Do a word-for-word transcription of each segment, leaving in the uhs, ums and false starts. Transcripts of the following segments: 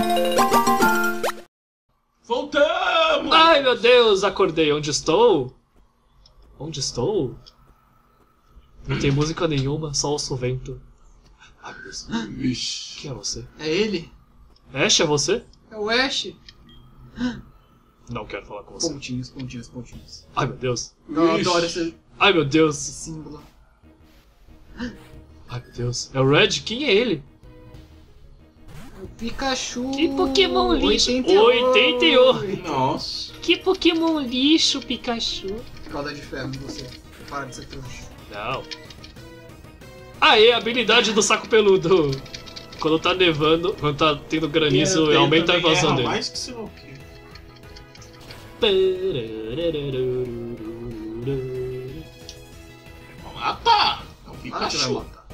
Voltamos! Ai, meu Deus, acordei. Onde estou? Onde estou? Não tem música nenhuma, só ouço o vento. Ai, meu Deus. Vixe. Quem é você? É ele? Ash, é você? É o Ash. Não quero falar com você. Pontinhos, pontinhos, pontinhos. Ai, meu Deus. Eu Vixe. adoro esse, Ai, meu Deus. esse símbolo. Ai, meu Deus. É o Red? Quem é ele? O Pikachu. Que Pokémon lixo. oitenta oitenta e oito. Nossa. Que Pokémon lixo, Pikachu. Calda de ferro em você. Para de ser trouxa. Não. Aê, habilidade do saco peludo. Quando tá nevando, quando tá tendo granizo, Ele aumenta a também evasão erra dele. mais que sei lá o quê. Mata! É um Ah, que vai Pikachu. matar.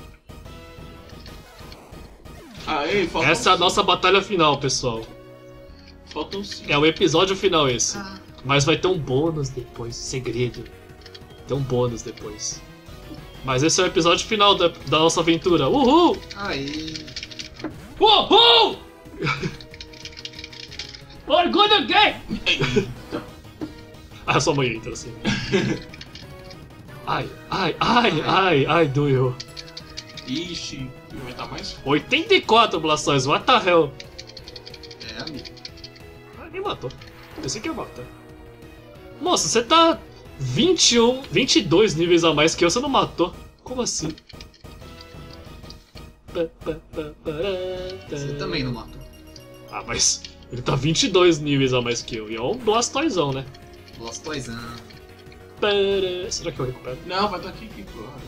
Aê, faltam Essa é a cinco. nossa batalha final, pessoal. Faltam cinco. É o episódio final esse. Ah, Mas vai ter um bônus depois, segredo. Tem um bônus depois. Mas esse é o episódio final da, da nossa aventura. Uhul! aí. Uhul! Orgulho gay! Ah, sua mãe entra assim. Ai, ai, ai, ai, ai, doeu. Ixi, vai estar mais forte. oitenta e quatro Blastoise, what the hell? É, amigo. Ah, me matou. Pensei que ia matar. Moça, você tá vinte e um, vinte e dois níveis a mais que eu, você não matou? Como assim? Você também não matou. Ah, mas ele tá vinte e dois níveis a mais que eu. E é um Blastoisão, né? Blastoisão. Será que eu recupero? Não, vai dar aqui, aqui.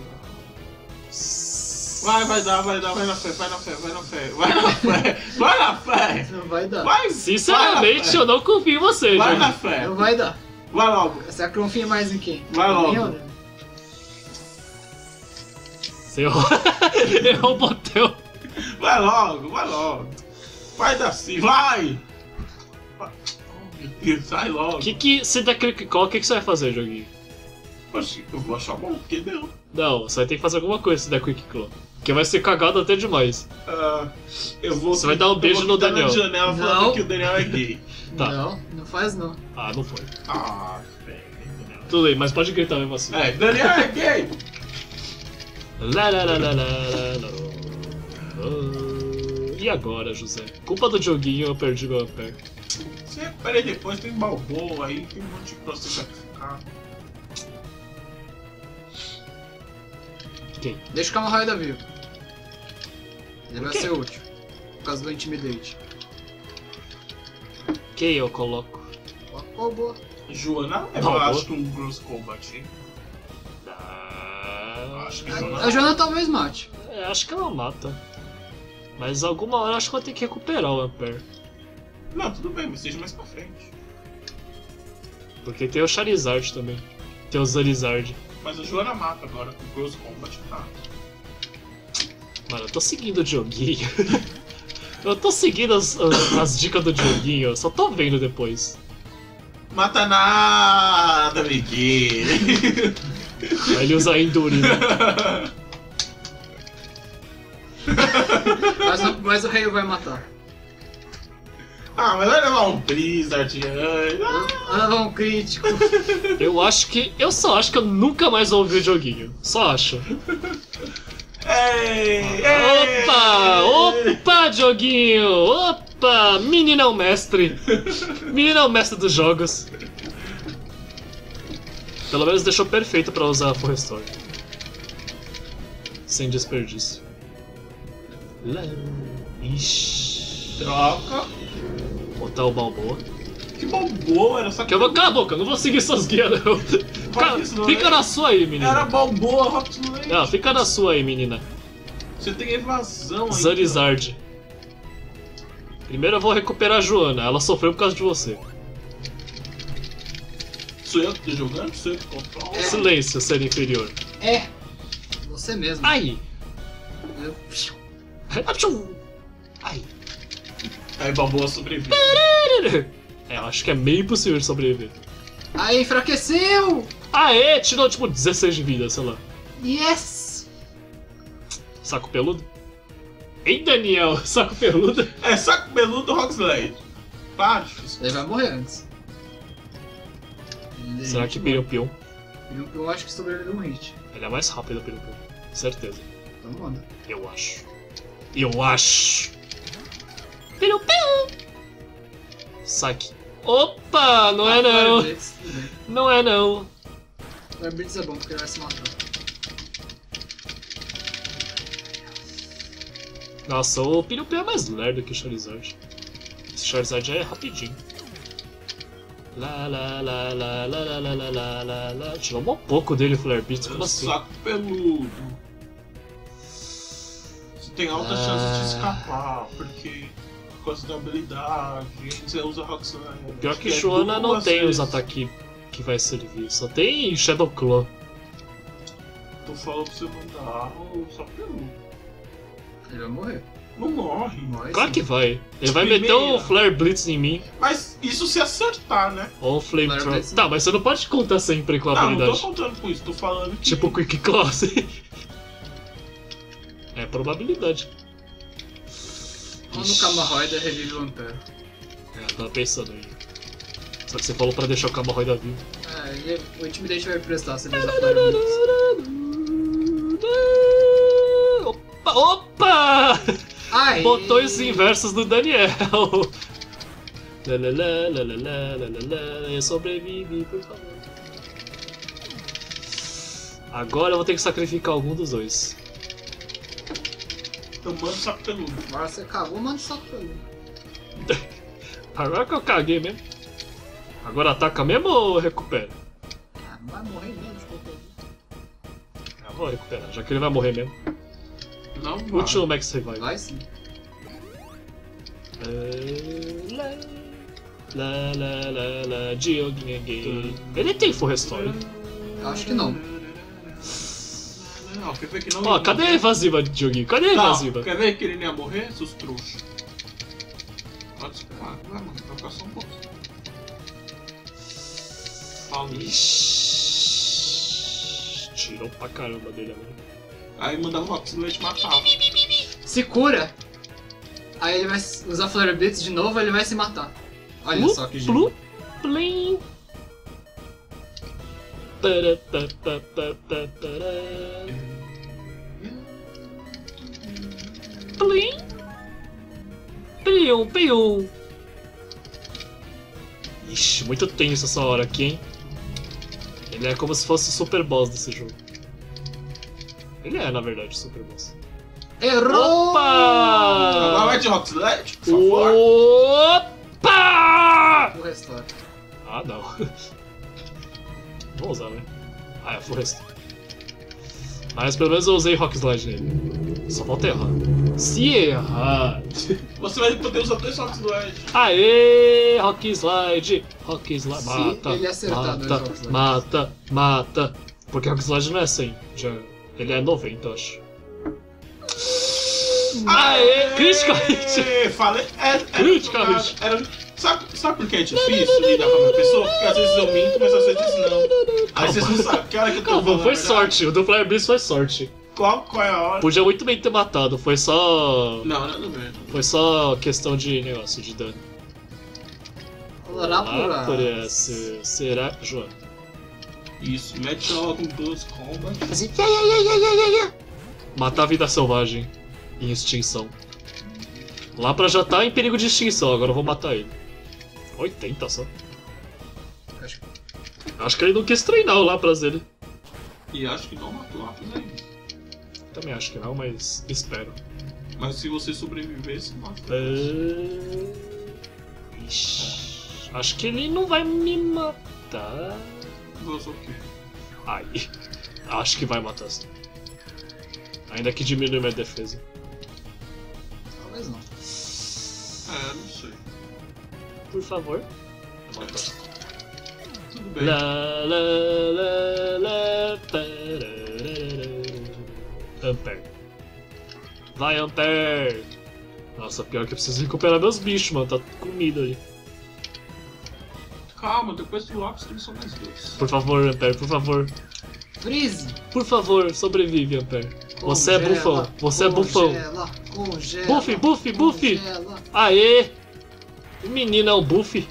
Vai, vai dar, vai dar, vai na fé, vai na fé, vai na fé, vai na fé, vai na fé, Não vai dar. vai, Sinceramente, vai na fé. eu não confio em você, Vai gente. na fé, Não vai dar. vai logo. Você confia mais em quem? Vai Em logo. mim ou não? Seu... Errou o botão. Vai logo, vai logo. Vai dar sim, vai! Vai. Oh, meu Deus, sai logo. Que que, se der click call, o que, que você vai fazer, joguinho? Oxi, eu vou achar bom, porque não. Não, você vai ter que fazer alguma coisa se der quick claw. Porque vai ser cagado até demais. Ah, eu vou. Você vai dar um eu beijo vou no ficar Daniel. na janela Não. falando que o Daniel é gay. Tá. Não, não faz não. Ah, não foi. Ah, velho. Tudo bem, mas pode gritar mesmo assim. É, Daniel é gay! Lá, lá, lá, lá, lá, lá, lá. Ah, e agora, José? Culpa do joguinho, eu perdi meu pé. Você repara aí depois, tem balboa aí, tem um monte de coisa pra ficar. Quem? Deixa o Camarada vivo. Ele vai quê? ser útil. Por causa do Intimidate. Quem eu coloco? Oh, boa. Joana é Balboa. mais que um Gross Combat, hein? Ah, Acho que A, Joana. a Joana talvez mate. é, acho que ela mata. Mas alguma hora eu acho que eu vou ter que recuperar o Ampere. Não, tudo bem, mas seja mais pra frente. Porque tem o Charizard também. Tem o Charizard. Mas a Joana mata agora com o Gross Combat, tá? Mano, eu tô seguindo o joguinho. Eu tô seguindo as, as, as dicas do joguinho, eu só tô vendo depois. Mata nada, amiguinho! Aí ele usa Endurina. Mas, o- mas o rei vai matar. Ah, mas vai levar um Blizzard, ai. Ah, Vai levar um crítico. Eu acho que. Eu só acho que eu nunca mais vou ouvir o joguinho. Só acho. Ei, ei. Opa! Opa, joguinho! Opa! Meninão mestre! Meninão mestre dos jogos. Pelo menos deixou perfeito pra usar a Full Restore. Sem desperdício. Lá. Ixi. Troca. Botar o Balboa. Que bom boa, era só Que eu vou... Cala a boca, eu não vou seguir suas guias, não. Ca- isso não Fica é? na sua aí, menina. Era balboa, Rockslade. Não, fica na sua aí, menina. Você tem evasão aí. Charizard. Primeiro eu vou recuperar a Joana, ela sofreu por causa de você. Sou eu que tô jogando? Sou eu que controlo? Silêncio, ser inferior. É. Você mesmo. Ai! Eu- Achum! Ai! Aí balboa sobrevive. É, eu acho que é meio impossível de sobreviver. Aí, enfraqueceu! Aê! Tirou tipo dezesseis de vida, sei lá. Yes! Saco peludo? Hein, Daniel? Saco peludo. É saco peludo Rock Slide. Pá, difícil. Ele vai morrer antes. Ele Será que Pirum-Pium? Eu, eu acho que sobreviveu um hit. Ele é mais rápido, Pirum-Pium. Certeza. Então manda. Eu acho. Eu acho. Pirum-Pium! Saque. Opa! Não é não. Fire Blitz, tudo bem. Não é não. Fire Blitz é bom porque ele vai se matar. Nossa, o Pirum-Pium é mais lerdo que o Charizard. Esse Charizard já é rapidinho. Lá, lá, lá, lá, lá, lá, lá, lá, lá, lá. Tirou um pouco dele o Flare Beats, como assim? Saco peludo. Você tem altas Ah. chances de escapar, porque por causa da habilidade, você usa Rock Slide. Pior que é Joana não duas tem os vezes. ataques que vai servir, só tem Shadow Claw. Tô falando pra você mandar o saco peludo. Ele vai morrer. Não morre. Morre Claro sim. que vai. Ele vai Primeira. meter um Flare Blitz em mim, Mas isso se acertar, né? ou um Flame Flare Throw. Blitz. Tá, mas você não pode contar sempre com a Não, não tô habilidade. contando com isso, tô falando que... Tipo Quick Claw, assim. É probabilidade. Quando o Camarroida revive o Ampere. É, eu tava pensando em. Só que você falou pra deixar o Camarroida vivo. Ah, ele, o Intimidate vai prestar se ele usar Fire Blitz. Opa! Opa! Ai! Botões inversos do Daniel. Lalala, lalala, lalala, eu sobrevivi, por favor. Agora eu vou ter que sacrificar algum dos dois. Então manda o saco peludo. Agora você cagou, manda o saco peludo. Agora que eu caguei mesmo. Agora ataca mesmo ou recupera? Ah, não vai morrer mesmo de qualquer jeito. Eu vou recuperar, já que ele vai morrer mesmo. Não vai. Último Max Revive. Vai sim. Lá, lá, lá, lá, lá, Dioguinha gay. Ele tem Full Restore. Eu acho que não. Não, quer ver que não... Ó, cadê a evasiva de Dioguinho? Cadê a Não, evasiva? quer ver que ele não ia morrer, seus trouxas? Pode esperar, vai, mano, vai ficar só um pouquinho. Fala. Ixi, tirou pra caramba dele agora. Aí mandava o Rock Slide e matava. Se cura! Aí ele vai usar Flare Blitz de novo, ele vai se matar. Olha Plu, só que plu, giro. plim. Para, pa, pa, pa, pa, para. Plim. Pium, pium. Ixi, muito tenso essa hora aqui, hein? Ele é como se fosse o super boss desse jogo. Ele é, na verdade, o super boss. Errou! Agora vai Opa! de Rock Slide, por favor. Opa! O restore. Ah, não. Vou usar, né? Ah, é Full Restore. Mas pelo menos eu usei Rock Slide nele. Só falta errar. Se errar... Você vai poder usar dois Rock Slide. Aê! Rock Slide! Rock Slide... Se Mata, ele acertar dois mata, Rock Slide. mata, mata. Porque Rock Slide não é cem. Já... Ele é noventa, eu acho. Aê! Critical hit! Falei, é, era, Critical era, hit. era, sabe, sabe por que é difícil lidar com a minha pessoa? Porque às vezes eu minto, mas às vezes não. Aí vocês não sabem que hora que eu tô Calma, falando. foi a verdade. sorte. O do Flare Blitz foi sorte. Qual, qual é a hora? Podia muito bem ter matado, foi só... Não, nada mesmo. Foi só questão de negócio, de dano. Olá Lá por por essa... Será... Joana. Isso, mete ela com dois combos. Assim... Matar a vida selvagem em extinção. Lapra já tá em perigo de extinção, agora eu vou matar ele. oitenta só. Acho que Acho que ele não quis treinar o Lapras dele. E acho que não matou rápido ainda. Também acho que não, mas espero. Mas se você sobreviver, você mata. É... Ixi, acho que ele não vai me matar. Você o quê? Ai, acho que vai matar sim. Ainda que diminui minha defesa. talvez não. É, não sei. Por favor. Matar. Tudo bem. Lá, lá, lá, lá, pararara. Ampere. Vai, Ampere! Nossa, pior que eu preciso recuperar meus bichos, mano. Tá comida ali. Calma, depois do lápis tem só mais dois. Por favor, Ampere, por favor. Freeze! Por favor, sobrevive, Ampere. Você é Congela, bufão. Você é bufão. Congela, congela. Buffy, Buffy, Buffy. Congela. Aê! O menino é o Buffy.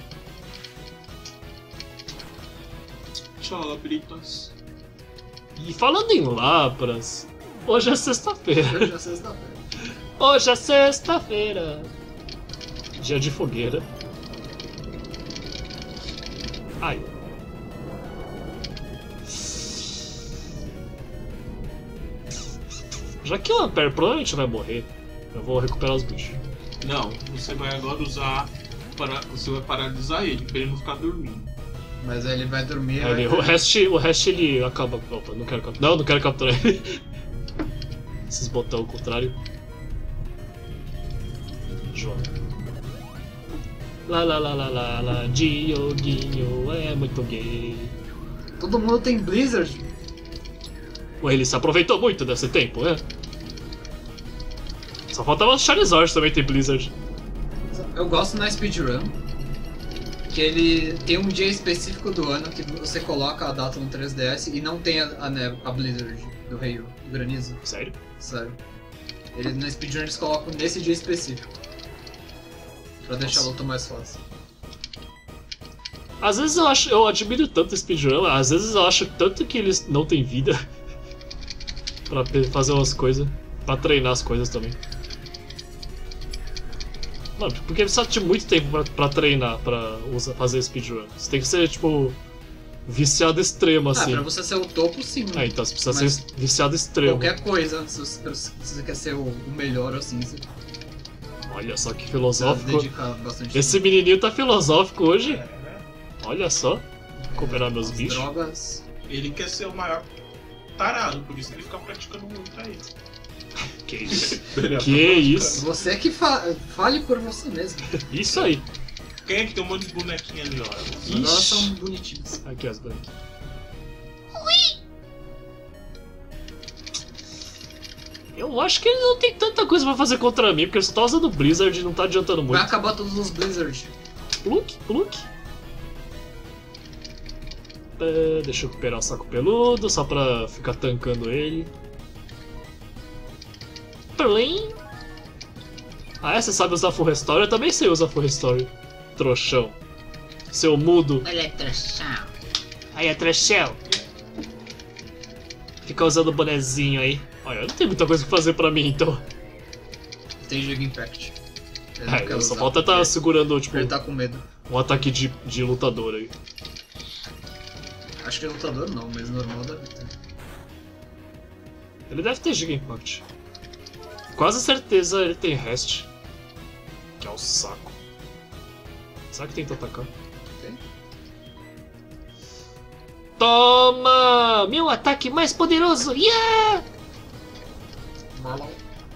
Tchau, labritas. E falando em Labras, hoje é sexta-feira. Hoje é sexta-feira. Hoje é sexta-feira. Dia de fogueira. Ai. Já que o Ampere provavelmente vai morrer, eu vou recuperar os bichos. Não, você vai agora usar. Para... Você vai paralisar ele, pra ele não ficar dormindo. Mas aí ele vai dormir. Aí ele- vai... o resto, o resto ele acaba. Opa, não quero capturar. Não, não quero capturar ele. Esses botões ao contrário. Joga. Lá lá lá lá lá lá, Dioguinho é muito gay. Todo mundo tem Blizzard. Ué, ele se aproveitou muito desse tempo, né? Só faltava o Charizard também ter Blizzard. Eu gosto na speedrun que ele tem um dia específico do ano que você coloca a data no três D S e não tem a, a, neve- a Blizzard do Rei do granizo. Sério? Sério. Ele, na speedrun eles colocam nesse dia específico. Pra deixar a Nossa. luta mais fácil. Às vezes eu acho, eu admiro tanto speedrun, às vezes eu acho tanto que eles não têm vida pra pe- fazer umas coisas, pra treinar as coisas também. Mano, porque precisa de muito tempo pra, pra treinar, pra usar, fazer speedrun. Você tem que ser, tipo, viciado extremo, Ah, assim. pra você ser o topo, sim. Ah, então você precisa Mas ser viciado extremo. Qualquer coisa, se você, se você quer ser o, o melhor, assim, você Olha só que precisa filosófico. dedicar bastante Esse menininho tá filosófico hoje. É, né? Olha só. Recuperar meus As bichos. drogas. Ele quer ser o maior tarado, por isso que ele fica praticando muito aí. Que isso? Que isso? Você que fa fale por você mesmo. Isso aí. Quem é que tem um monte de bonequinha ali, ó? As drogas são bonitinhas. Aqui as branquinhas. Eu acho que ele não tem tanta coisa pra fazer contra mim, porque ele só tá usando Blizzard e não tá adiantando Vai muito. acabar todos os Blizzard. Pluk, pluk. É, deixa eu recuperar o saco peludo, só pra ficar tancando ele. Plim. Ah, é? Você sabe usar Full Restore? Eu também sei usar Full Restore. Trouxão. Seu mudo. Ele é trouxão. Aí é trouxão. Fica usando o bonezinho aí. Olha, não tem muita coisa pra fazer pra mim, então. Tem Giga Impact. Ele não quer É, só usar, falta tá porque segurando, tipo, Ele tá com medo. um ataque de, de lutador aí. Acho que é lutador não, mas normal deve ter. Ele deve ter Giga Impact. Quase certeza ele tem Rest. Que é o saco. Será que tenta atacar? Tem? Toma! Meu ataque mais poderoso! Yeah! Mal.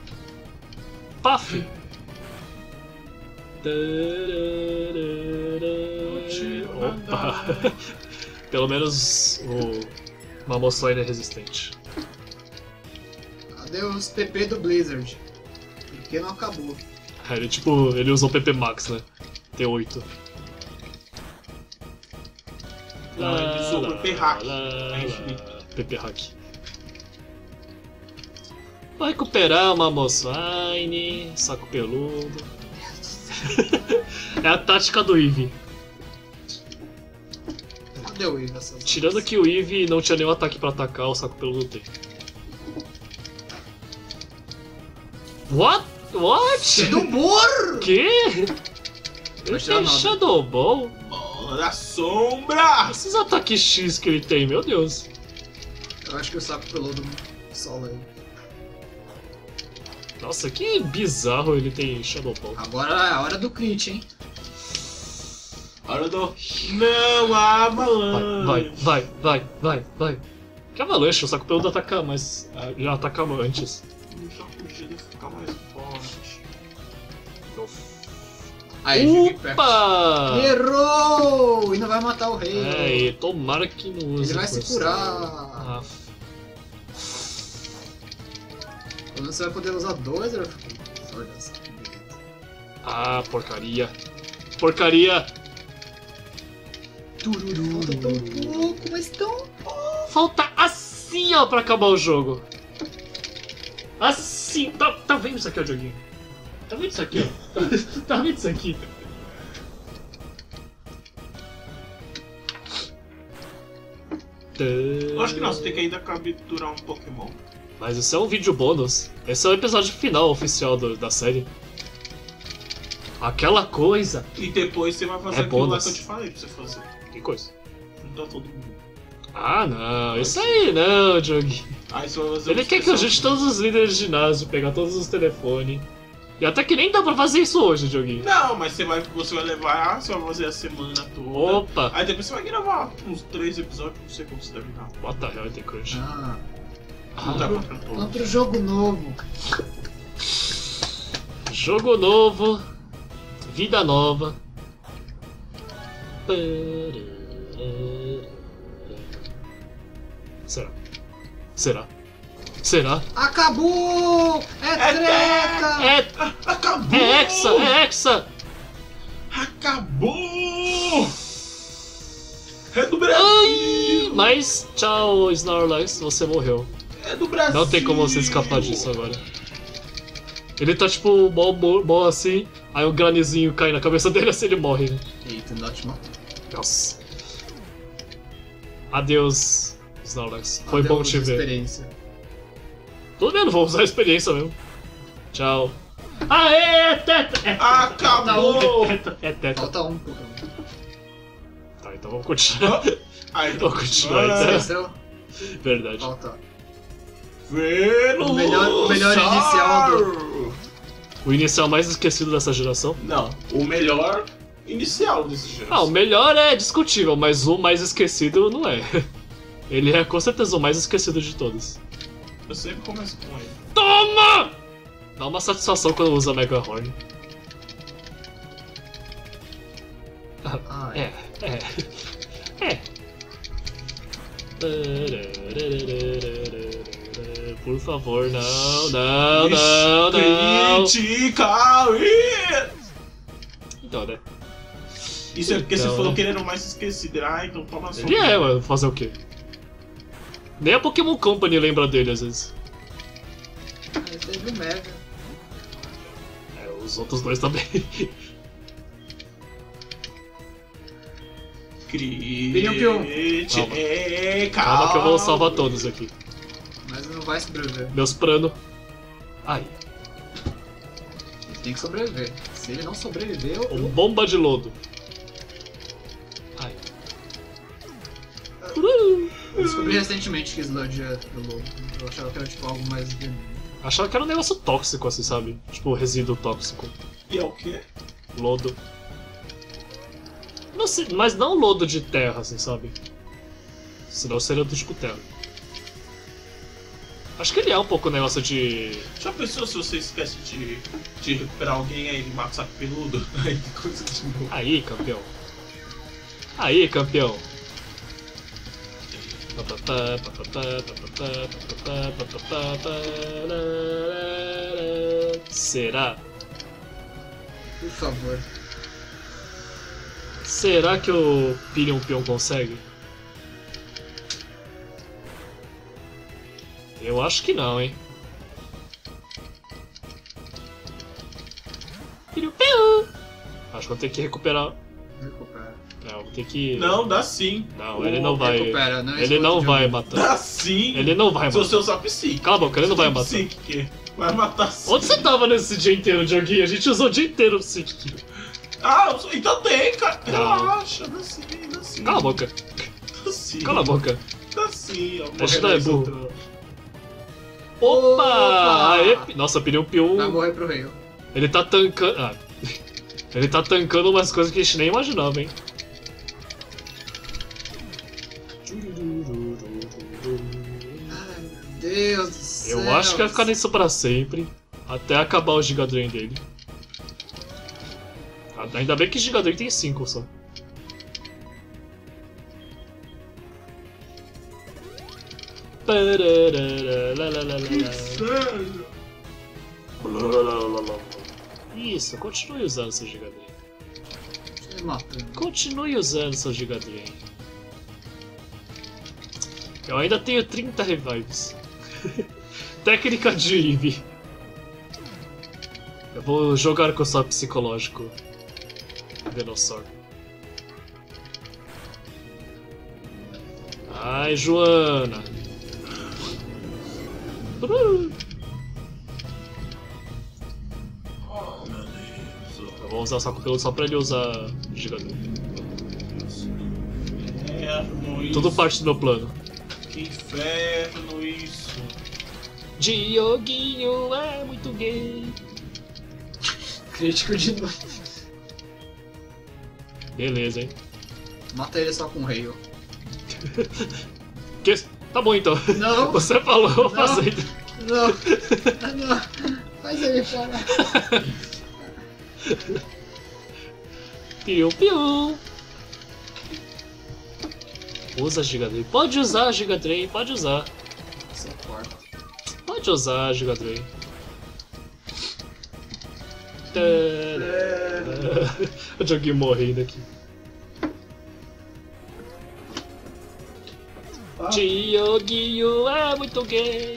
Paf! Opa! Pelo menos o Mamossoide é resistente. Adeus P P do Blizzard. Porque não acabou. É, ele tipo, ele usou P P Max, né? T oito. Não, ele usou P P Hack. lá, É infinito. lá, P P Hack. Vou recuperar uma Mamoswine, saco peludo. É a tática do Eevee. Cadê o Eve essas Tirando que o Eevee não tinha nenhum ataque pra atacar, o saco peludo tem. What? What? do burro! Que? Vai Ele tirar tem nada. Shadow Ball? Bola da sombra! Esses ataques X que ele tem, meu Deus. Eu acho que o saco peludo sola ele. Nossa, que bizarro ele tem Shadow Ball. Agora é a hora do crit, hein? Hora do. Não há Vai, balanço! vai, vai, vai, vai, vai. Que avalanche, o saco peludo ataca, mas ah, já atacava antes. Já podia ele ficar mais forte. Aí, Giga Impact. Opa! Errou! E não vai matar o rei. É, e tomara que não use. Ele vai se força. curar. Ah, Pelo menos você vai poder usar dois. Olha só. ah, porcaria. Porcaria! Falta tão pouco, mas tão pouco. Falta a Assim, ó, pra acabar o jogo. Assim, tá, tá vendo isso aqui, ó, Dioguinho? Tá vendo isso aqui, ó? Tá, tá vendo isso aqui? Eu acho que não, você tem que ainda capturar um Pokémon. Mas isso é um vídeo bônus. Esse é o episódio final oficial do, da série. Aquela coisa. E depois você vai fazer É aquilo lá bônus. que eu te falei pra você fazer. Que coisa? Juntar todo mundo. Ah, não. Isso aí não, Dioguinho. Aí você vai fazer Ele uma quer que eu inspeção. junte todos os líderes de ginásio, pegar todos os telefones. E até que nem dá pra fazer isso hoje, Dioguinho. Não, mas você vai, você vai levar, você vai fazer a semana toda. Opa! Aí depois você vai gravar uns três episódios pra você conseguir terminar. What the hell, tem crunch. Ah, Não tá Ah, contando todos. outro jogo novo. jogo novo. Vida nova. Será? Será? Será? Acabou! É É treta! É, Acabou! é Hexa! É Hexa! Acabou! É do Ai, Brasil! mas tchau, Snorlax, você morreu. É do Brasil! Não tem como você escapar disso agora. Ele tá tipo mó, mó, mó assim, aí um granizinho cai na cabeça dele assim ele morre. Né? Eita, não te matou. Nossa. Adeus, Snorlax. Foi bom te ver. Experiência. Tudo bem, não vou usar a experiência mesmo. Tchau. Aê, é teta! É Acabou! teta! É teta. Falta um Pokémon. Tá, então vamos continuar. Aí então Vou continuar, então. Esqueceu? Verdade. Falta. Venusaur! O melhor- o melhor inicial O inicial mais esquecido dessa geração? Não, o melhor inicial desse geração. Ah, o melhor é discutível, mas o mais esquecido não é. Ele é com certeza o mais esquecido de todos. Eu sempre começo com ele. Toma! Dá uma satisfação quando usa Mega Horn. Ah, É, é. É. Por favor, não, não, não, não. Critical Hit! Então, né? Isso é porque Então, você falou né? que ele era o mais esquecido. Ah, então toma só. Ele é, mano, fazer o quê? Nem a Pokémon Company lembra dele às vezes. aí teve o Mega. É, os outros dois também. Critical. Calma que eu vou salvar todos aqui. Mas não vai sobreviver. Meus prano. Ai, Ele tem que sobreviver. Se ele não sobreviver, eu... um bomba de lodo. Ai. eu descobri recentemente que Sludge é do lobo. Eu achava que era tipo algo mais veneno. Achava que era um negócio tóxico, assim, sabe? Tipo, resíduo tóxico. E é o quê? Lodo. Não sei, mas não lodo de terra, assim, sabe? Senão seria do tipo terra. Acho que ele é um pouco um negócio de. Já pensou se você esquece de, de recuperar alguém aí ele mata o saco peludo? Aí que coisa de novo. Aí, campeão. Aí, campeão. Será? Por favor. Será que o Pirion Pion consegue? Eu acho que não, hein? Pirion Pion! Acho que eu vou ter que recuperar. Recupera. Não, vou ter que. Não, dá sim. Não, ele não vai. Recupera, não é Ele não escudo de vai um. matar. Dá sim. Ele não vai Se matar. você usar psique. Cala a boca, ele não vai matar. Psique. Vai matar sim. Onde você tava nesse dia inteiro, Dioguinho? A gente usou o dia inteiro o Psychic. Ah, então tem, cara. Não. Relaxa, dá sim, dá sim. Cala a boca. Dá sim. Cala a boca. Dá sim. ó. Deixa Morrer eu dar mais burro. outra. Opa! Opa! Aê, nossa, Pirion Pion. Vai morrer pro rei. Ele tá tancando. Ah. Ele tá tancando umas coisas que a gente nem imaginava, hein? Ai, meu Deus do céu. Eu acho que vai ficar nisso pra sempre. Até acabar o Giga Drain dele. Ainda bem que Giga Drain tem cinco só. Sério? Isso, continue usando seu Giga Drain. Me matando. Continue usando seu Giga Drain. Eu ainda tenho trinta revives. Técnica de Eevee. Eu vou jogar com o seu psicológico. Venusaur. Ai, Joana. Oh, meu Deus. Eu vou usar o saco pelo só pra ele usar Gigador. Inferno isso. Tudo parte do meu plano. Que inferno isso. Dioguinho é muito gay. Crítico de novo. Beleza, hein? Mata ele só com o rail. Que... Tá bom então. Não. Você falou, eu vou Não. fazer. Não. Não. Faz ele fora. Piu, piu. Usa Gigadrain. Pode usar Gigadrain, pode usar. Essa porta. Pode usar Gigadrain. O Dioguinho morrendo aqui. Ah. Dioguinho é muito gay.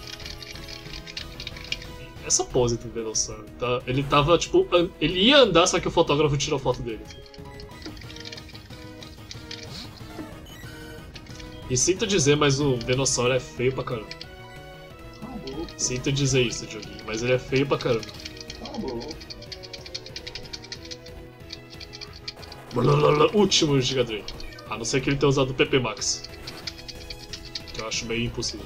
Essa pose do Venusaur, tá? Ele tava tipo. an- Ele ia andar, só que o fotógrafo tirou foto dele. E sinto dizer, mas o Venusaur é feio pra caramba. Tá bom, Sinto dizer isso, Dioguinho, mas ele é feio pra caramba. tá bom. Blablabla, Último Gigadrain. A não ser que ele tenha usado o P P Max. Que eu acho meio impossível.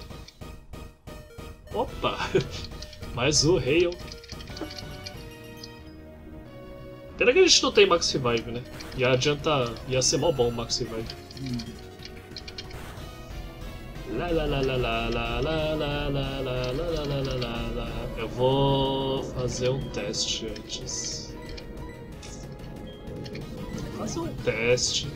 Opa! Mais o Hail. Pena que a gente não tem Max Revive, né? Ia adiantar. Ia ser mó bom o Max Revive. Lá, lá, lá, lá, lá, lá, lá, lá, lá, lá, lá, lá, lá, lá, lá. Eu vou fazer um teste antes. Fazer um teste.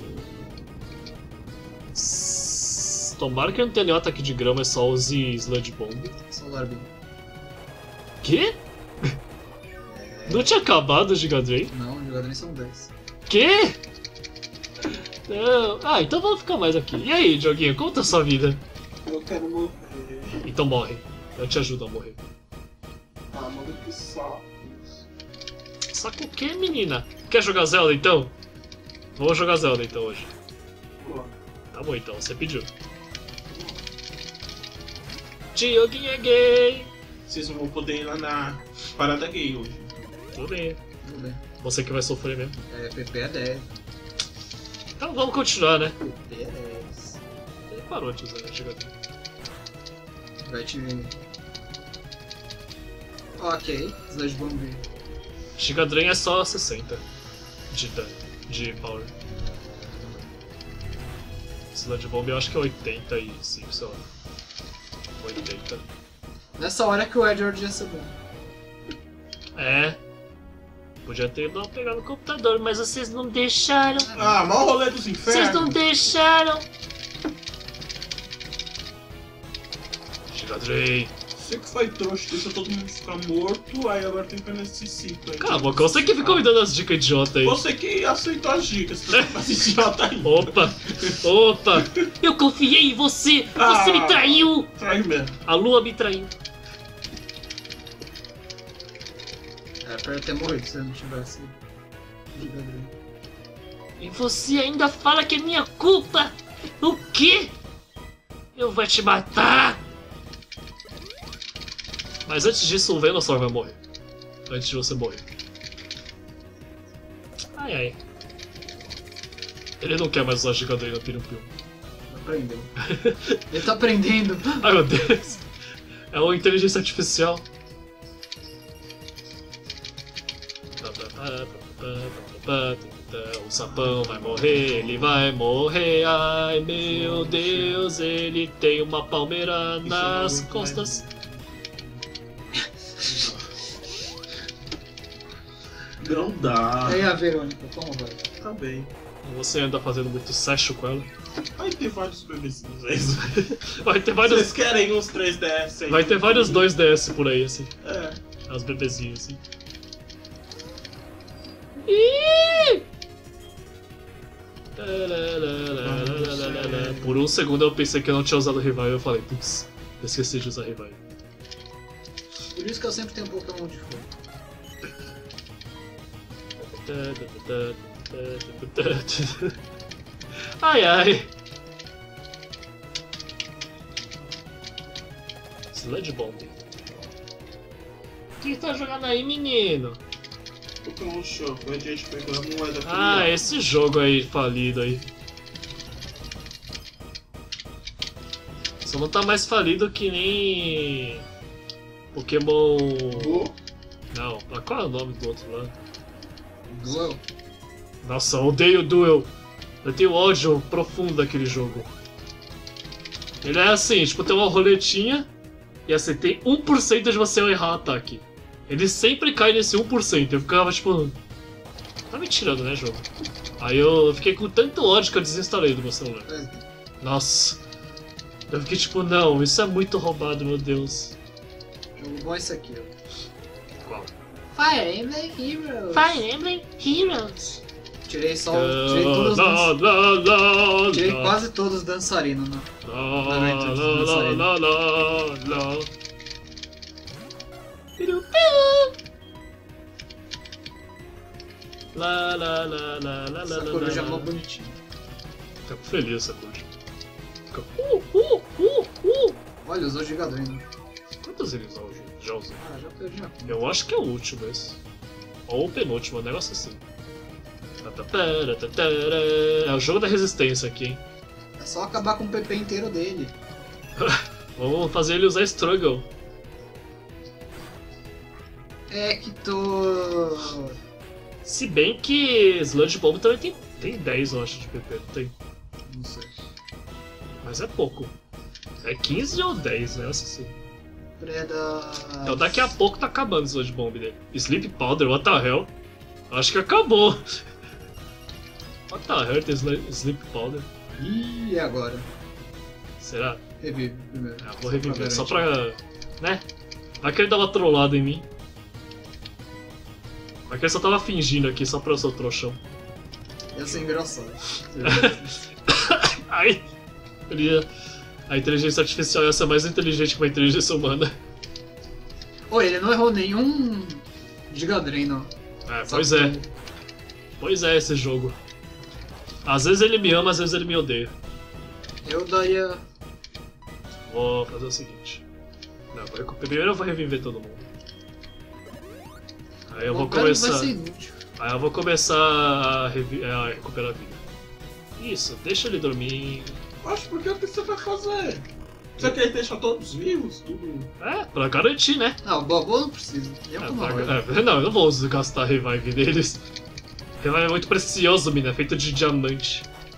S- Tomara que eu não tenha nenhum ataque de grama e só use Sludge Bomb. Solar Beam. Quê? Não tinha acabado o Gigadrain? Não, os jogadores são dez. Quê? Não. Ah, então vamos ficar mais aqui. E aí, Dioguinho, como tá a sua vida? Eu quero morrer. Então morre. Eu te ajudo a morrer. Ah, mano, que saco. Saco o quê, menina? Quer jogar Zelda então? Vamos jogar Zelda então hoje. Pô, Tá bom então, você pediu. Dioguinho é gay. vocês não vão poder ir lá na parada gay hoje. Tudo bem. Tudo bem. Você que vai sofrer mesmo. É, P P é dez. Então vamos continuar, né? P P é dez. Ele parou de usar o Gigadrain. Vai te... Ok, Sludge Bomb. Gigadrain é só sessenta de dano, de power. Sludge Bomb eu acho que é oitenta e cinco, sei lá. oitenta. Nessa hora que o Edward ia ser bom. É. Podia ter ido lá pegar no computador, mas vocês não deixaram. Ah, mau rolê dos Vocês não infernos. deixaram. Gigadrain. Você que foi trouxa, deixa todo mundo ficar morto, aí agora tem pena desse ciclo aí. Cala a boca, você que ficou me dando as dicas idiota aí. Você que aceitou as dicas, você tá fazendo idiota aí. Opa, opa. Eu confiei em você, você Ah. me traiu. Trai mesmo. A lua me traiu. Era pra eu ter morrido se eu não tivesse. Jogador. E você ainda fala que é minha culpa? O quê? Eu vou te matar! Mas antes disso, o Venusaur vai morrer. Antes de você morrer. Ai ai. Ele não quer mais usar Gigadrain no Pirum-Pirum. Aprendeu. Ele tá aprendendo. Ai meu Deus. É uma inteligência artificial. O sapão vai morrer, ele vai morrer. Ai meu Deus, ele tem uma palmeira Isso nas não aguento costas. Não dá. Aí a Verônica, como vai? Tá bem. Você anda fazendo muito sexo com ela. Vai ter vários bebezinhos aí. Vai ter vários. Vocês querem uns três D S aí? Vai ter vários dois D S por aí, assim. É. As bebezinhas, assim. Ih! Por um segundo eu pensei que eu não tinha usado Revive, eu falei, putz, eu esqueci de usar Revive. Por isso que eu sempre tenho Pokémon de fogo. Ai ai. Sludge Bomb. O que tá jogando aí, menino? Pokémon Show, a gente pegou a moeda aqui. Ah, esse jogo aí falido aí. Só não tá mais falido que nem Pokémon. Go? Não, qual é o nome do outro lá? Duel? Nossa, eu odeio Duel. Eu tenho ódio profundo daquele jogo. Ele é assim, tipo, tem uma roletinha e assim, tem um por cento de você errar o ataque. Ele sempre cai nesse um por cento. Eu ficava tipo. Tá me tirando, né, jogo? Aí eu fiquei com tanto ódio que eu desinstalei do meu celular. Nossa. Eu fiquei tipo, não, isso é muito roubado, meu Deus. Jogo bom é esse aqui, ó. Qual? Fire Emblem Heroes. Fire Emblem Heroes. Tirei só. Tirei todos os Lá, danç... lá, lá, Tirei lá. quase todos os dançarinos, né? Lá, Não, não entendi, lá, não sei. lá, lá, lá. Piru, piu. Lá, lá, lá, lá, lá, Essa lá, coruja é lá, mó lá. bonitinha. Fica feliz essa coruja. Fica uh, uh, uh, uh. Olha, usou Gigadrino. Quantos eles usam? Já usam? Ah, já perdi a conta. Eu acho que é o último esse. Ou o penúltimo, um negócio assim. É o jogo da resistência aqui, hein? É só acabar com o P P inteiro dele. Vamos fazer ele usar Struggle. É que tô... Se bem que Sludge Bomb também tem, tem dez, eu acho, de P P, não tem? Não sei. Mas é pouco. É quinze ou dez, né? Assim. Preda... Então daqui a pouco tá acabando o Sludge Bomb dele. Sleep Powder, what the hell? Acho que acabou. What the hell tem Sli- Sleep Powder? Ih, e agora? Será? Revive primeiro. Ah, vou reviver, só garantir. pra... né? Vai que ele dá uma trollada em mim. Vai que ele só tava fingindo aqui, só pra eu ser o trouxão. Ia ser engraçado. Aí... Ele ia... A inteligência artificial ia ser mais inteligente que uma inteligência humana. Ô, ele não errou nenhum Gigadrino. É, Só pois que é. Pois é esse jogo. Às vezes ele me ama, às vezes ele me odeia. Eu daria... Vou fazer o seguinte. Não, vou recu- primeiro eu vou reviver todo mundo. Aí eu vou O cara começar. vai ser inútil. Aí eu vou começar a, revi- a recuperar a vida. Isso, deixa ele dormir. Acho porque o que você vai fazer? Você quer deixar todos vivos? Tudo. É, pra garantir, né? Não, o Bobo não precisa. Eu É, como pra- agora. é, não, eu não vou gastar revive deles. Revive é muito precioso, mina, é feito de diamante.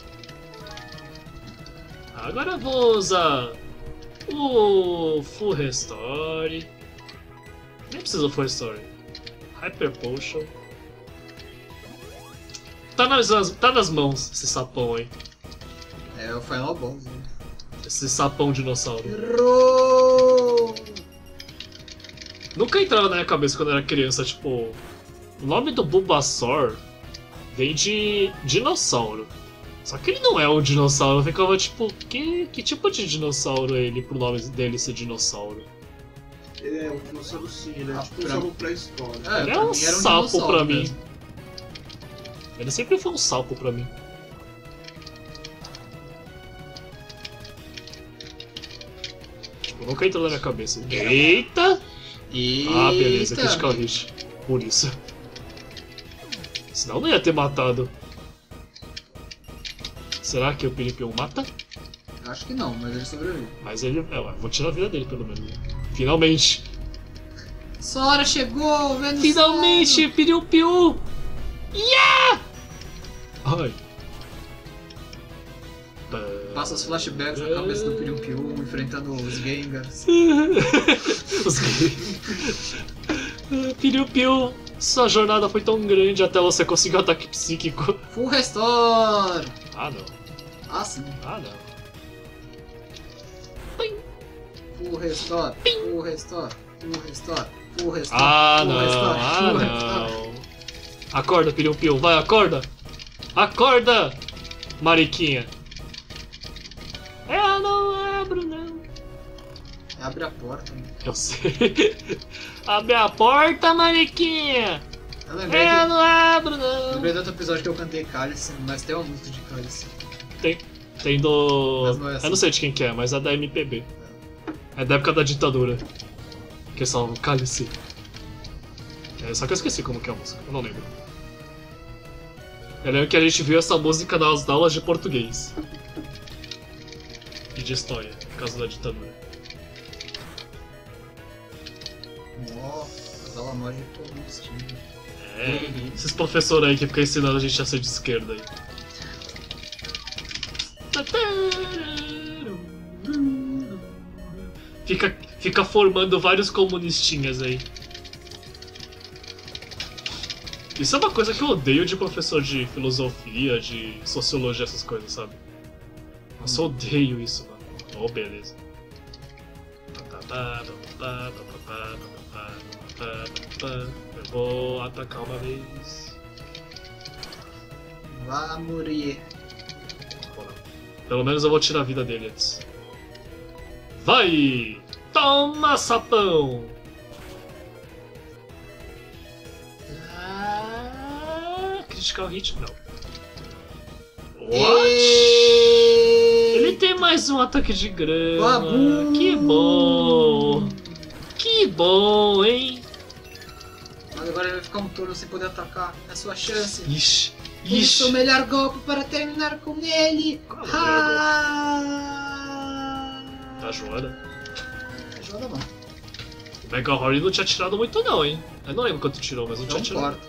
Agora eu vou usar o Full Restore. Nem precisa do Full Restore. Hyper Potion. Tá nas, tá nas mãos esse sapão aí. É o Final Boss, né? Esse sapão dinossauro. Errou! Nunca entrava na minha cabeça quando eu era criança, tipo... O nome do Bulbasaur vem de dinossauro. Só que ele não é um dinossauro, eu ficava tipo, que, que tipo de dinossauro é ele pro nome dele ser dinossauro? Ele é um dinossauro sim, ele é Ah, tipo um pra- jogo pré-histórico. É, ele é pra um mim era um sapo dinossauro pra mim. mesmo. Ele sempre foi um sapo pra mim. Tipo, nunca entrou na minha cabeça. Eita! Eita! Ah, beleza, critical hit. Por isso. Senão não ia ter matado. Será que o Piripiu mata? Acho que não, mas ele sobrevive. Mas ele. É, eu vou tirar a vida dele pelo menos. Finalmente! Sora chegou, vendo Finalmente, Piripiu! Yeah! Ai. Passa os flashbacks na cabeça do Pium Pium, enfrentando os Gengars. Os Piripiu, sua jornada foi tão grande até você conseguir o ataque psíquico. Full Restore! Ah não, Ah, sim. ah não. Full Restore, Full Restore, Full Restore, Full Restore. Ah full não, restore, ah full restore. não. Acorda, Piripiu, vai, acorda! Acorda, Mariquinha! Eu não abro, não. Abre a porta. Né? Eu sei. Abre a porta, mariquinha. Eu lembrei, Eu que... não abro, não. lembrei do outro episódio que eu cantei Cálice, mas tem uma música de Cálice. Tem, tem do... Mas não é assim. Eu não sei de quem que é, mas é da M P B. É da época da ditadura. Que é só Cálice. É, só que eu esqueci como que é a música, eu não lembro. Eu lembro que a gente viu essa música nas aulas de português. E de história, por causa da ditadura. Nossa, as aulas de combustível. É, esses professores aí que ficam ensinando a gente a ser de esquerda aí. Fica, fica formando vários comunistinhas aí. Isso é uma coisa que eu odeio de professor de filosofia, de sociologia, essas coisas, sabe? Nossa, eu odeio isso, mano. Oh, beleza. Eu vou atacar uma vez. Vá morrer. Pelo menos eu vou tirar a vida dele antes. Vai! Toma, sapão! Ah, critical hit? Não. What? Ele tem mais um ataque de grama. Babu. Que bom! Que bom, hein? Mas agora ele vai ficar um turno sem poder atacar. É a sua chance. Ixi, Esse ixi. é o melhor golpe para terminar com ele. Qual é o melhor golpe? Ah... Tá Joana? Ajuda não. O Mega Horry não tinha tirado muito não, hein? Eu não lembro quanto tirou, mas não Não tinha tirado. importa.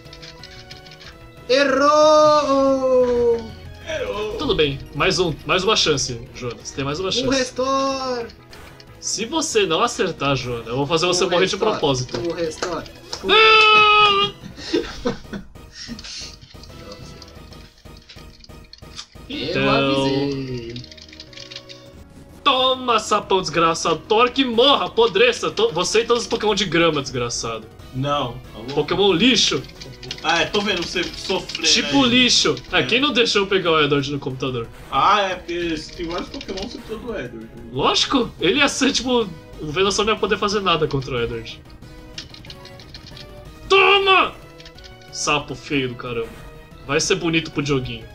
Errou! Errou. Tudo bem, mais, um, mais uma chance, Jonas. Tem mais uma O chance. restore! Se você não acertar, Joana, eu vou fazer você O morrer de restore. propósito. O restore! O... Ah! Eu Então, avisei. toma, sapão desgraçado. Torque, morra, apodreça. To- Você e todos os Pokémon de grama, desgraçado. Não. Alô? Pokémon lixo. Ah, é, tô vendo você sofrer. Tipo aí. lixo. Ah, É. quem não deixou eu pegar o Edward no computador? Ah, é, porque tem vários Pokémon você precisa do Edward. Lógico, ele ia ser tipo. O Venusaur não ia poder fazer nada contra o Edward. Toma! Sapo feio do caramba. Vai ser bonito pro joguinho.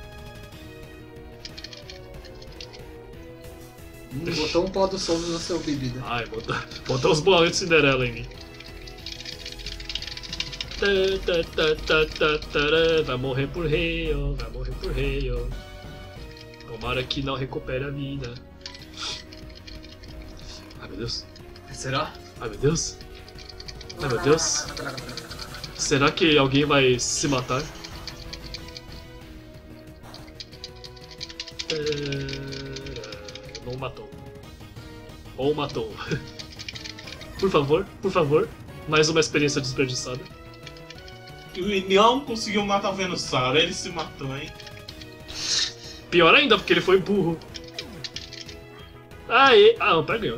Hum, botou um pó do sol na sua bebida. Ai, botou, botou os boletos de Cinderela em mim. Tá, tá, tá, tá, tá, tará. Vai morrer por rei, ó, vai morrer por rei, ó. Tomara que não recupere a vida. Ai meu Deus. Será? Ai meu Deus. Ai meu Deus. Será que alguém vai se matar? Não matou. Ou matou. Por favor, por favor. Mais uma experiência desperdiçada. E o Leão conseguiu matar o Venusaur, ele se matou, hein? Pior ainda, porque ele foi burro. Aê! Ah, o pai ganhou.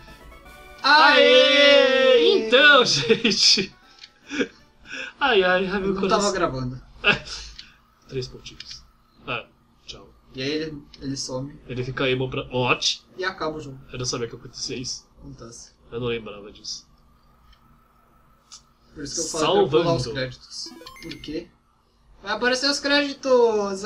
Aê! Então, gente. Ai, ai, ai, meu Não coração. tava gravando. Três pontinhos. Ah, tchau. E aí ele, ele some Ele fica emo pra. What? e acaba o jogo. Eu não sabia que acontecia isso. Acontece. Eu não lembrava disso. Por isso que eu falo pra eu pular os Salvando. créditos. Por quê? Vai aparecer os créditos!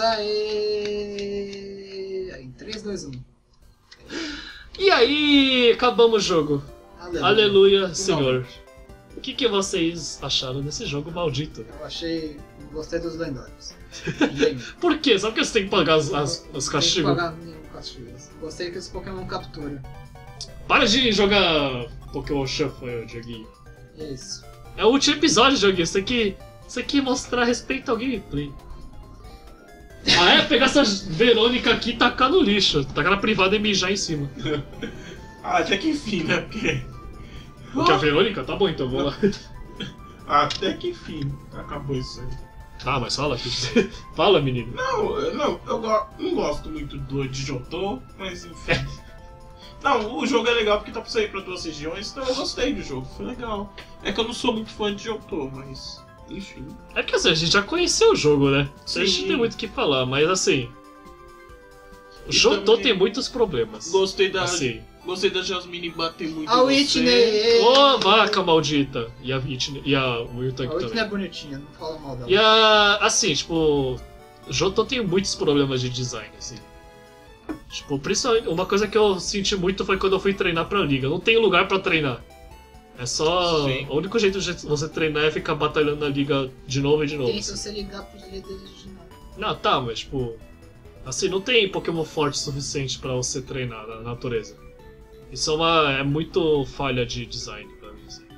Aê! Aí, três, dois, um. E aí, acabamos o jogo. Aleluia. Aleluia, Senhor. O que, que vocês acharam desse jogo maldito? Eu achei... Gostei dos lendários. Bem, Por quê? Só porque você tem que pagar as, as- os Tem que castigos? pagar nenhum castigo. Gostei que os Pokémon capturam. Para de jogar Pokémon Shuffle, Dioguinho. Isso. É o último episódio, Dioguinho. Você tem que, você tem que mostrar respeito ao gameplay. Ah é? Pegar essa Verônica aqui e tacar no lixo. Tacar na privada e mijar em cima. Ah, até que enfim, né? Porque... Porque a Verônica? Tá bom, então vou lá. Até que enfim, acabou isso aí. Ah, mas fala aqui. Fala, menino. Não, eu- não, eu go- não gosto muito do de Jotô, mas enfim. Não, o jogo é legal porque tá pra sair pra duas regiões, então eu gostei do jogo, foi legal. É que eu não sou muito fã de Jotô, mas enfim. É que assim, a gente já conheceu o jogo, né? A gente Sim. não tem muito o que falar, mas assim. O E Jotô também- tem muitos problemas. Gostei da, Assim. gostei da Jasmine bater muito A em Whitney. Ô, oh, vaca maldita! E a Whitney, e a Will A Tank Whitney também. é bonitinha, não fala mal dela. E a. Assim, tipo. Jotô tem muitos problemas de design, assim. Tipo, principalmente. Uma coisa que eu senti muito foi quando eu fui treinar pra liga. Não tem lugar pra treinar. É só. Sim. O único jeito de você treinar é ficar batalhando na liga de novo e de novo. Tem assim. se você ligar pros líderes de novo. Não, tá, mas tipo. Assim, não tem Pokémon forte o suficiente pra você treinar na natureza. Isso é uma. É muito falha de design pra mim, assim.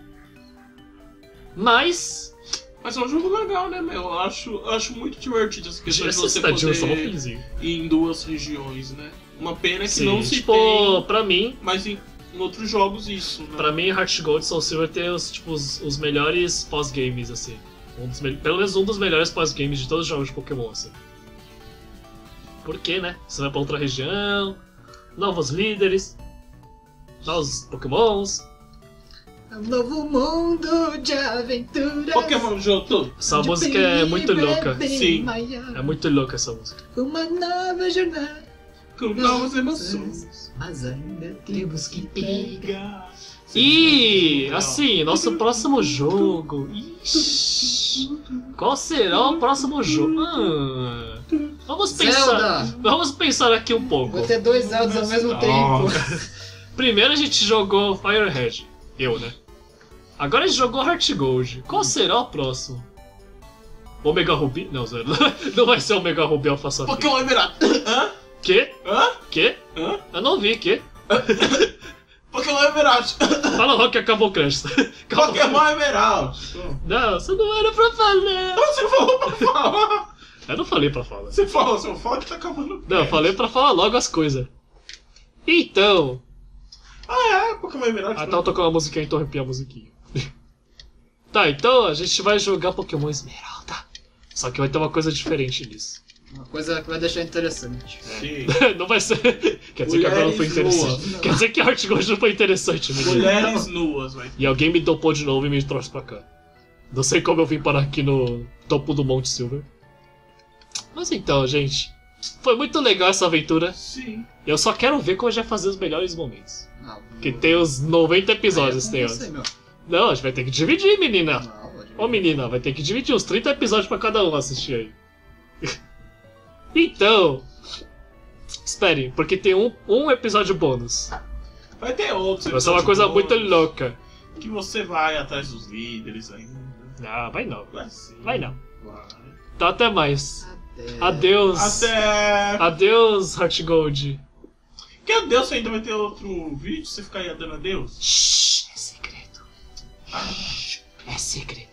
Mas. Mas é um jogo legal, né, meu? Eu acho, eu acho muito divertido essa questão de Essa você cidadinha só poder felizinho. ir em duas regiões, né? Uma pena que Sim, não se tipo, tem, pra mim, mas em, em outros jogos isso, né? pra mim, Heart Gold e Soul Silver tem os, tipo, os, os melhores pós-games, assim. Um dos me- pelo menos um dos melhores pós-games de todos os jogos de Pokémon, assim. Por quê, né? Você vai pra outra região, novos líderes, novos Pokémons. É um novo mundo de aventuras. Pokémon Johto. Essa de música é perigo muito louca. bem Sim. maior. É muito louca essa música. Uma nova jornada. Com novas emoções. Mas ainda temos que pegar. E assim, nosso próximo jogo. Ixi, qual será o próximo jogo? Ah, vamos pensar. Zelda! Vamos pensar aqui um pouco. Vou ter dois Zeldas ao mesmo Oh. tempo. Primeiro a gente jogou Firehead. Eu, né? Agora a gente jogou Heart Gold. Qual será o próximo? Omega Ruby? Não, zero. Não vai ser Omega Ruby Alpha Sapphire. Pokémon Emerald. Hã? Quê? Hã? Quê? Hã? Eu não vi, quê? Pokémon Emerald. Fala logo que acabou o crédito. Acabou. Pokémon Emerald. Não, você não era pra falar. Você falou pra falar. Eu não falei pra falar. Você falou, seu foco tá acabando. Não, eu falei pra falar logo as coisas. Então. Ah, é, Pokémon Emerald. Ah, tá, eu tocando a musiquinha, então arrepia a musiquinha. Tá, então a gente vai jogar Pokémon Esmeralda. Só que vai ter uma coisa diferente nisso. Uma coisa que vai deixar interessante. Sim. Não vai ser. Quer dizer que agora não foi Mulheres interessante. nuas. Quer dizer que Heart Gold não foi interessante, menino. Mulheres nuas, vai. E alguém me dopou de novo e me trouxe pra cá. Não sei como eu vim parar aqui no topo do Monte Silver. Mas então, gente. Foi muito legal essa aventura. Sim. Eu só quero ver como a gente vai fazer os melhores momentos. Não, Que tem os noventa episódios, Aí tem é os. com você, meu. Não, a gente vai ter que dividir, menina. Não, pode Ô menina, vai ter que dividir uns trinta episódios pra cada um assistir aí. Então. Espere, porque tem um, um episódio bônus. Vai ter outros. Vai ser uma coisa muito episódios louca. Que você vai atrás dos líderes ainda. Ah, vai não. Vai sim. Vai não. Vai. Então até mais. Até. Adeus. Até. Adeus, Heart Gold. Que adeus ainda vai ter outro vídeo? Você ficar aí dando adeus? Shhh, é segredo. Ah. É segredo.